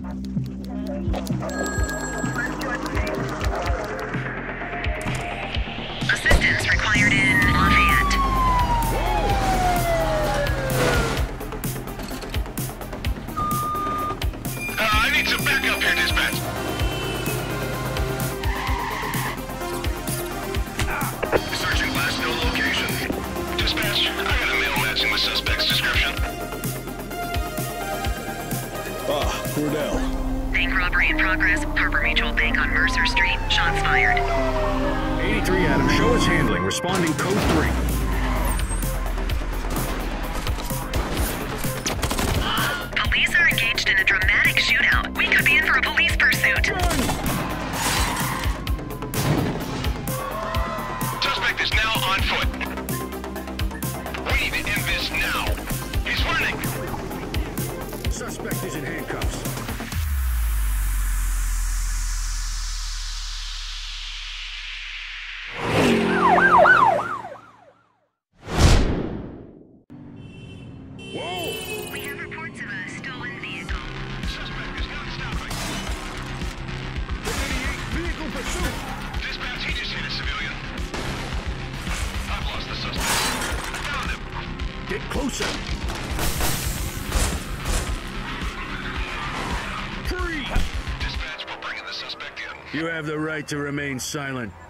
Assistance required in Lafayette. I need some backup here, dispatch. Searching last known location. Dispatch, I got a mail matching the suspect's description. Cordell. Bank robbery in progress. Harbor Mutual Bank on Mercer Street. Shots fired. 83 Adam, show us handling. Responding code 3. Police are engaged in a dramatic shootout. We could be in for a police pursuit. Suspect is now on foot. We need to end this now. He's running. Suspect is in handcuffs. Whoa! We have reports of a stolen vehicle. Suspect is not stopping. 88 vehicle pursuit! Dispatch, he just hit a civilian. I've lost the suspect. I found him. Get closer! Free! Dispatch, we're bringing the suspect in. You have the right to remain silent.